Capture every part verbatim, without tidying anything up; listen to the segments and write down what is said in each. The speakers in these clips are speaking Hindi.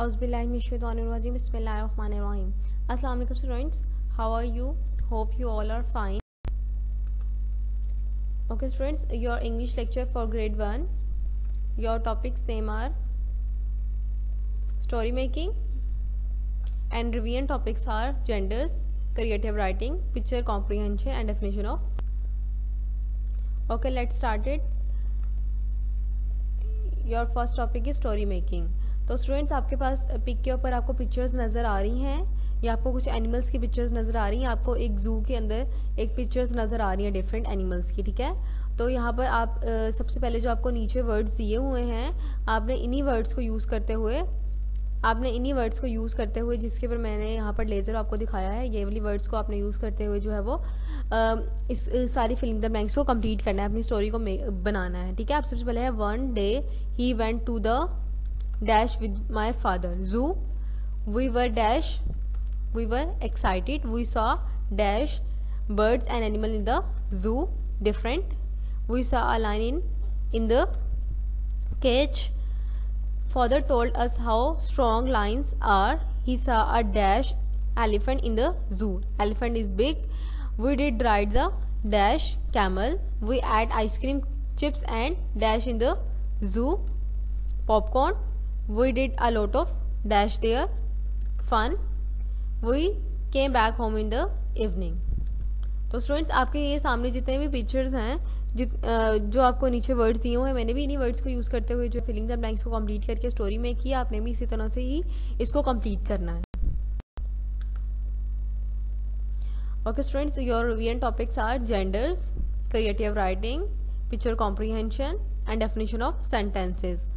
Auzubillahiminash-shaytanir-rajim. Bismillahir-rahmanir-rahim. Assalamu alaikum students. How are you? Hope you all are fine. Okay students, your English lecture for grade one. Your topics name are story making, and revision topics are genders, creative writing, picture comprehension and definition of. Okay, let's start it. Your first topic is story making. तो स्टूडेंट्स आपके पास पिक के ऊपर आपको पिक्चर्स नज़र आ रही हैं, या आपको कुछ एनिमल्स की पिक्चर्स नज़र आ रही हैं, आपको एक जू के अंदर एक पिक्चर्स नज़र आ रही हैं डिफरेंट एनिमल्स की, ठीक है। तो यहाँ पर आप आ, सबसे पहले जो आपको नीचे वर्ड्स दिए हुए हैं, आपने इन्हीं वर्ड्स को यूज़ करते हुए आपने इन्हीं वर्ड्स को यूज़ करते हुए जिसके ऊपर मैंने यहाँ पर लेज़र आपको दिखाया है, ये वाली वर्ड्स को आपने यूज़ करते हुए जो है वो आ, इस, इस सारी फिलिंग द ब्लैंक्स को कंप्लीट करना है, अपनी स्टोरी को बनाना है, ठीक है। आप सबसे पहले है वन डे ही went to the dash with my father zoo, we were dash we were excited, we saw dash birds and animal in the zoo different, we saw a lion in in the cage, father told us how strong lions are, he saw a dash elephant in the zoo, elephant is big, we did ride the dash camel, we ate ice cream, chips and dash in the zoo, popcorn, we did a lot of dash there, fun, we came back home in the evening. तो स्टूडेंट्स आपके ये सामने जितने भी पिक्चर्स हैं, जित जो आपको नीचे वर्ड्स दिए हुए हैं, मैंने भी इन्हीं वर्ड्स को यूज़ करते हुए जो फिलिंग द ब्लैंक्स को कंप्लीट करके स्टोरी में किया, आपने भी इसी तरह से ही इसको कंप्लीट करना है। Okay students, your revision topics are genders, creative writing, picture comprehension and definition of sentences.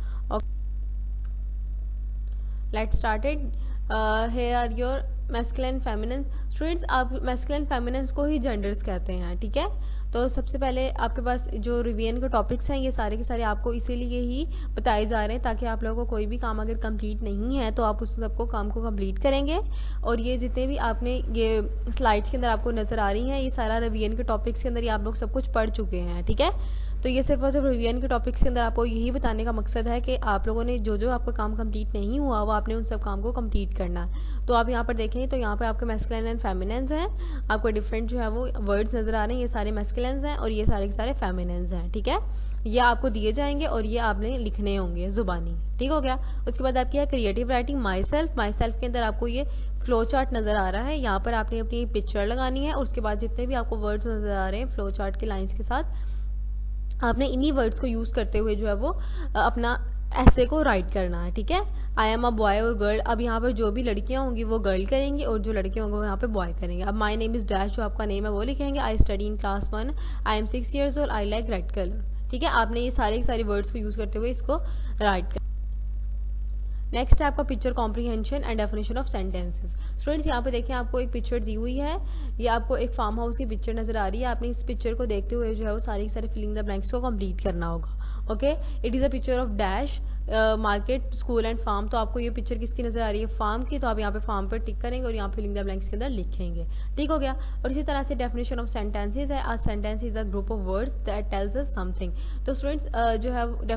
Let's start it. Uh, here are your masculine feminine. Students, आप masculine feminine को ही genders कहते हैं, ठीक है। तो सबसे पहले आपके पास जो रिवीजन के टॉपिक्स हैं, ये सारे के सारे आपको इसीलिए ही बताए जा रहे हैं ताकि आप लोगों को कोई भी काम अगर कंप्लीट नहीं है तो आप उस सबको काम को कंप्लीट करेंगे। और ये जितने भी आपने ये स्लाइड्स के अंदर आपको नज़र आ रही हैं, ये सारा रिवीजन के टॉपिक्स के अंदर ये आप लोग सब कुछ पढ़ चुके हैं, ठीक है। तो ये सिर्फ और सिर्फ रिवीजन के टॉपिक्स के अंदर आपको यही बताने का मकसद है कि आप लोगों ने जो जो आपका काम कंप्लीट नहीं हुआ वो आपने उन सब काम को कंप्लीट करना है। तो आप यहाँ पर देखें तो यहाँ पर आपके मैस्कुलिन एंड फेमिनिन्स हैं, आपको डिफरेंट जो है वो वर्ड्स नज़र आ रहे हैं, ये सारे मैस्कुलिन्स हैं और ये सारे के सारे फेमिनिन्स हैं, ठीक है। ये आपको दिए जाएंगे और ये आपने लिखने होंगे जुबानी, ठीक हो गया। उसके बाद आपकी है creative writing, my self. My self के अंदर आपको ये फ्लो चार्ट नज़र आ रहा है, यहाँ पर आपने अपनी पिक्चर लगानी है और उसके बाद जितने भी आपको वर्ड्स नज़र आ रहे हैं फ्लो चार्ट के लाइन्स के साथ, आपने इन्हीं वर्ड्स को यूज़ करते हुए जो है वो अपना ऐसे को राइट करना है, ठीक है। आई एम अ बॉय और गर्ल, अब यहाँ पर जो भी लड़कियाँ होंगी वो गर्ल करेंगी और जो लड़के होंगे वो यहाँ पे बॉय करेंगे। अब माई नेम इज़ डैश, जो आपका नेम है वो लिखेंगे। I study in class one, I am six years old, I like red colour, ठीक है। आपने ये सारे सारे वर्ड्स को यूज़ करते हुए इसको राइट कर। नेक्स्ट है आपका picture comprehension and definition of sentences. Students यहाँ पे देखें, आपको एक पिक्चर दी हुई है, ये आपको एक फार्म हाउस की पिक्चर नजर आ रही है। आपने इस पिक्चर को देखते हुए जो है वो सारी सारी फिलिंग द ब्लैंक्स को कंप्लीट करना होगा। Okay, it is a picture of dash market, school and farm. तो आपको ये पिक्चर किसकी नजर आ रही है? फार्म की। तो आप यहाँ पे फार्म पर टिक करेंगे और यहाँ फिलिंग द ब्लैंक्स के अंदर लिखेंगे, ठीक हो गया। और इसी तरह से डेफिनेशन ऑफ सेंटेंसेस है, a sentence is a group of words that tells us something. तो स्टूडेंट्स जो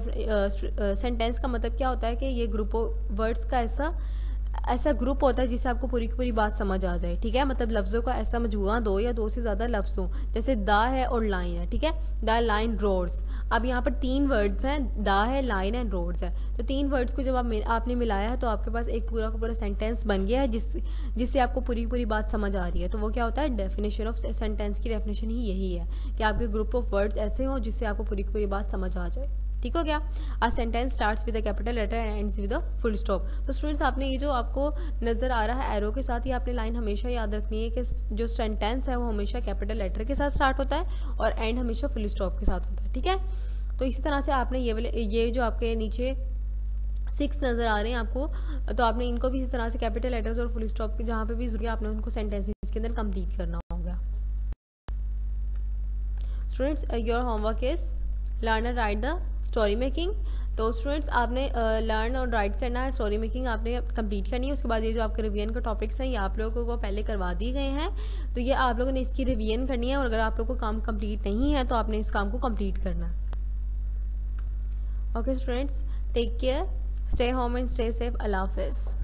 है सेंटेंस का मतलब क्या होता है कि ये ग्रुप ऑफ वर्ड्स का ऐसा ऐसा ग्रुप होता है जिससे आपको पूरी की पूरी बात समझ आ जाए, ठीक है। मतलब लफ्ज़ों का ऐसा मजमूआ, दो या दो से ज़्यादा लफ्ज़ हो, जैसे द है और लाइन है, ठीक है। द लाइन रोड्स, अब यहाँ पर तीन वर्ड्स हैं, द है, लाइन एंड रोड्स है। तो तीन वर्ड्स को जब आप आपने मिलाया है तो आपके पास एक पूरा का पूरा सेंटेंस बन गया है जिस जिससे आपको पूरी पूरी बात समझ आ रही है। तो वो क्या होता है? डेफिनेशन ऑफ सेंटेंस की डेफिनेशन ही यही है कि आपके ग्रुप ऑफ वर्ड्स ऐसे हों जिससे आपको पूरी पूरी बात समझ आ जाए, ठीक हो गया। A sentence starts with a capital letter and ends with a full stop. तो स्टूडेंट्स आपने ये जो आपको नजर आ रहा है एरो के साथ, ये आपने लाइन हमेशा याद रखनी है कि जो सेंटेंस है वो हमेशा कैपिटल लेटर के साथ स्टार्ट होता है और एंड हमेशा फुल स्टॉप के साथ होता है, ठीक है। तो इसी तरह से आपने ये वाले ये जो आपके नीचे सिक्स नजर आ रहे हैं आपको, तो आपने इनको भी इस तरह से कैपिटल लेटर्स और फुल स्टॉप के जहाँ पे भी जरूरी आपने उनको सेंटेंसेस के अंदर कंप्लीट करना होगा। Students your homework is learn and write the story making. तो स्टूडेंट्स आपने लर्न और राइट करना है, स्टोरी मेकिंग आपने कंप्लीट करनी है। उसके बाद ये जो आपके रिवीजन के टॉपिक्स हैं ये आप लोगों को पहले करवा दिए गए हैं, तो ये आप लोगों ने इसकी रिवीजन करनी है और अगर आप लोगों को काम कंप्लीट नहीं है तो आपने इस काम को कंप्लीट करना है। Okay students, take care, stay home and stay safe. अल्लाह हाफिज़।